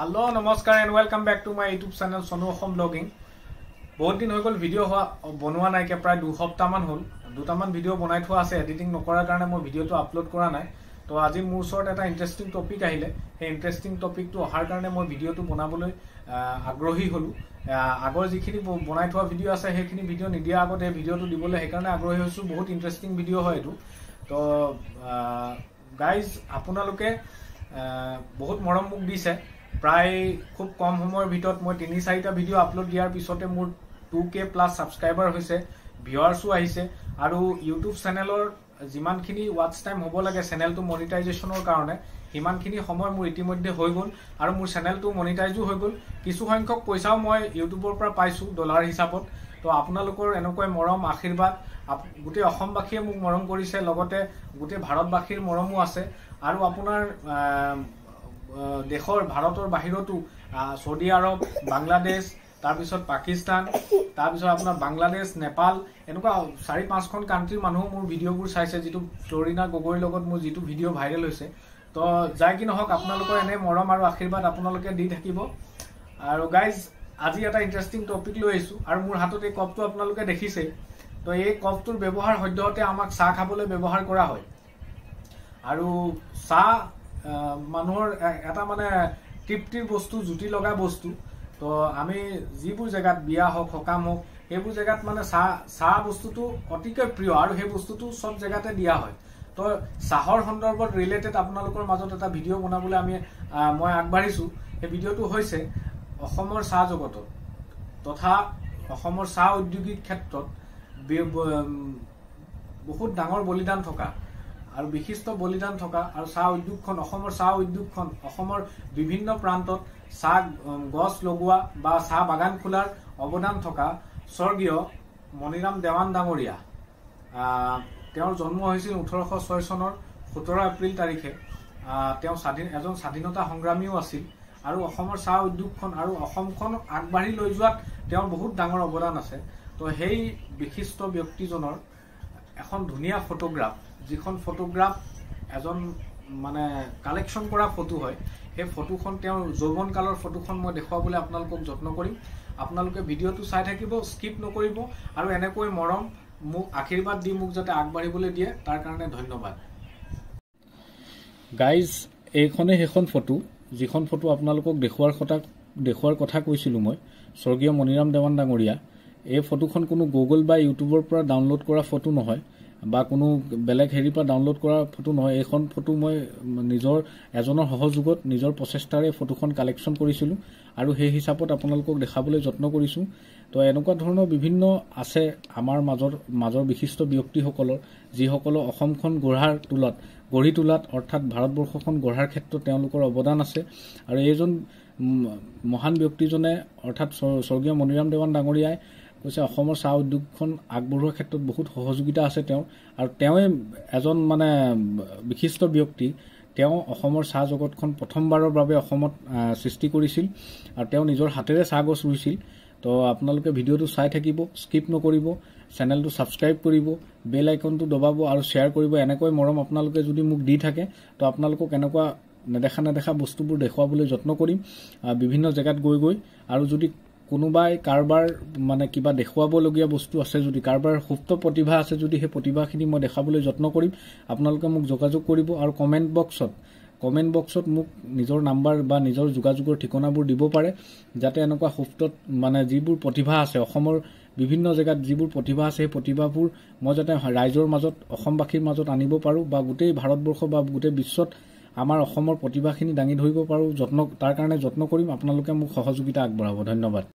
Hello, namaskar and welcome back to my YouTube channel Sonu Home Blogging. বহুত দিন হৈ গল video বনোৱা নাই কে প্ৰায় 2 সপ্তাহমান হ'ল দুটামান ভিডিও বনাই থোৱা আছে এডিটিং নকৰাৰ কাৰণে মই ভিডিওটো আপলোড কৰা নাই তো আজি মোৰ ওচৰত এটা ইন্টাৰেষ্টিং টপিক আহিলে সেই ইন্টাৰেষ্টিং টপিকটো অহাৰ কাৰণে মই ভিডিওটো বনাবলৈ আগ্ৰহী হলো আগৰ যিখিনি বনাই থোৱা ভিডিও আছে সেইখিনি ভিডিও নিদিয়া আগতে এই ভিডিওটো দিবলৈ সেইকাৰণে আগ্ৰহী হৈছো বহুত ইন্টাৰেষ্টিং ভিডিও হয় এটো তো গাইজ আপোনালোকে বহুত মৰম মুখ দিছে প্ৰায় খুব কম সময়ৰ ভিতৰত মই 3-4টা ভিডিও আপলোড দিয়াৰ পিছতে মোৰ 2k প্লাস সাবস্ক্রাইবার হৈছে ভিউয়ার্সও আহিছে আৰু ইউটিউব চ্যানেলৰ যিমানখিনি ওয়াচ টাইম হ'ব লাগে চ্যানেলটো মনিটাইজেশনৰ কাৰণে হিমানখিনি সময় মোৰ ইতিমধ্যে হৈ গল আৰু মোৰ চ্যানেলটো মনিটাইজও হৈ গল কিছু সংখ্যক পইচাও মই ইউটিউবৰ পৰা পাইছো ডলাৰ হিচাপত তো আপোনালোকৰ এনেকৈ মৰম আশীৰ্বাদ গোটেই অসমবাসীয়ে মোক মৰম কৰিছে লগতে গোটেই ভাৰতবাসীৰ মৰমও আছে আৰু আপোনাৰ দেশৰ ভাৰতৰ বাহিৰতো সৌদি আৰব বাংলাদেশ তাৰ পিছত পাকিস্তান তাৰ পিছত আপোনাৰ বাংলাদেশ নেপাল এনেকুৱা 4-5খন কান্ট্ৰিৰ মানুহ মোৰ ভিডিওবোৰ চাইছে যেটো ফ্লোৰিনা গগৈৰ লগত মোৰ যেটো ভিডিও ভাইৰেল হৈছে তো যাই কি নহক আপোনালোকৰ এনে মৰম আৰু আশীৰ্বাদ আপোনালোকে দি থাকিব আৰু গাইজ আজি এটা ইন্টাৰেষ্টিং টপিক লৈ আহিছো আৰু মোৰ হাতত এই কপটো আপোনালোকে দেখিছে তো এই কপটোৰ ব্যৱহাৰ সদ্যহতে আমাক চাহ খাবলৈ ব্যৱহাৰ কৰা হয় আৰু চাহ মানুহৰ এটা মানে তৃপ্তিৰ বস্তু জুতি লগা বস্তু তো আমি যিবোৰ জায়গাত বিয়া হওক হকাম হওক এইবোৰ জায়গাত মানে চাহ বস্তুটো অতিকৈ প্ৰিয় আৰু সেই বস্তুটো সব জায়গাতে দিয়া হয় তো চাহৰ সন্দৰ্ভত ৰিলেটেড আপোনালোকৰ মাজত এটা ভিডিও বনাবলৈ মই আগবাঢ়িছো এই ভিডিওটো হৈছে অসমৰ চাহ জগতত তথা অসমৰ চাহ উদ্যোগিক ক্ষেত্ৰত বহুত ডাঙৰ বলিদান থকা আৰু বিশিষ্ট বলিদান থকা আৰু চাহ উদ্যোগখন অসমৰ বিভিন্ন প্ৰান্তত চাহ গছ লগোৱা বা চাহ বাগান খোলাৰ অৱদান থকা স্বৰ্গীয় মনিৰাম দেৱান ডাঙৰীয়া তেওঁৰ জন্ম হৈছিল 1806 চনৰ 17 এপ্ৰিল তাৰিখে তেওঁ এজন স্বাধীনতা সংগ্ৰামীও আছিল আৰু অসমৰ চাহ উদ্যোগখন আৰু অসমখন আগবাঢ়ি লৈ যোৱাত তেওঁৰ বহুত ডাঙৰ অৱদান আছে তো সেই বিশিষ্ট ব্যক্তিজনৰ এখন ধুনীয়া ফটোগ্ৰাফ যিখন ফটোগ্ৰাফ এজন মানে কালেকশন কৰা ফটো হয় সেই ফটোখন তেওঁৰ যৌৱন কালৰ ফটোখন মই দেখুৱাবলৈ আপোনালোকক যত্ন কৰিম আপোনালোকে ভিডিওটো চাই থাকিব স্কিপ নকৰিব আৰু এনেকৈ মৰম মোক আশীৰ্বাদ দি মোক যাতে আগবাঢ়িবলৈ দিয়ে তাৰ কাৰণে ধন্যবাদ গাইজ এইখনে হেখন ফটো যিখন ফটো আপোনালোকক দেখুৱাৰ কথা কৈছিলো মই স্বৰ্গীয় মনিৰাম দেৱান ডাঙৰীয়া এই ফটোখন কোনো গুগল বা ইউটিউবৰ পৰা ডাউনলোড কৰা ফটো নহয় বা কোনো বেলেগ হেৰিৰ পৰা ডাউনলোড কৰা ফটো নহয় এইখন ফটো মই নিজৰ এজনৰ সহযোগত নিজৰ প্ৰচেষ্টাৰে ফটোখন কালেকশন কৰিছিলো আৰু সেই হিচাপত আপোনালোকক দেখাবলৈ যত্ন কৰিছো তো এনেকুৱা ধৰণৰ বিভিন্ন আছে আমাৰ মাজৰ বিশিষ্ট ব্যক্তিসকলৰ যিসকল অসমখন গঢ়ি তোলাত অৰ্থাৎ ভাৰতবৰ্ষখন গঢ়াৰ ক্ষেত্ৰত তেওঁলোকৰ অৱদান আছে আৰু এইজন মহান ব্যক্তিজনে অৰ্থাৎ স্বৰ্গীয় মনিৰাম দেৱান ডাঙৰীয়াই কৈছে অসমৰ চাহ উদ্যোগখন আগবঢ়োৱাৰ ক্ষেত্ৰত বহুত সহযোগিতা আছে তেওঁ আৰু তেওঁৱে এজন মানে বিশিষ্ট ব্যক্তি তেওঁ অসমৰ চাহ জগতখন প্ৰথমবাৰৰ বাবে অসমত সৃষ্টি কৰিছিল আৰু তেওঁ নিজৰ হাতেৰে চাহ গছ ৰুইছিল তো আপোনালোকে ভিডিওটো চাই থাকিব স্কিপ নকৰিব চেনেলটো সাবস্ক্ৰাইব কৰিব বেল আইকনটো দবাব আৰু শেয়াৰ কৰিব এনেকৈ মৰম আপোনালোকে যদি মোক দি থাকে তো আপোনালোকক এনেকুৱা নেদেখা বস্তুবোৰ দেখুৱাবলৈ যত্ন কৰিম বিভিন্ন জায়গাত গৈ আৰু যদি কোনোবাই কাৰবাৰ মানে কিবা দেখুৱাবলগীয়া বস্তু আছে যদি কাৰবাৰ সুপ্ত প্ৰতিভা আছে যদি সেই প্ৰতিভাখিনি মই দেখাবলৈ যত্ন কৰিম আপোনালোকে মোক যোগাযোগ কৰিব আৰু কমেন্ট বক্সত মোক নিজৰ নাম্বাৰ বা নিজৰ যোগাযোগৰ ঠিকনাবোৰ দিব পাৰে যাতে এনেকুৱা সুপ্তত মানে যিবোৰ প্ৰতিভা আছে অসমৰ বিভিন্ন জায়গাত যিবোৰ প্ৰতিভা আছে সেই প্ৰতিভাবোৰ মই যাতে ৰাইজৰ মাজত অসমবাসীৰ মাজত আনিব পাৰো বা গোটেই ভাৰতবৰ্ষ বা গোটেই বিশ্বত আমাৰ অসমৰ প্ৰতিভাখিনি দাঙি ধৰিব পাৰো তাৰ কাৰণে যত্ন কৰিম আপোনালোকে মোক সহযোগিতা আগবঢ়াব ধন্যবাদ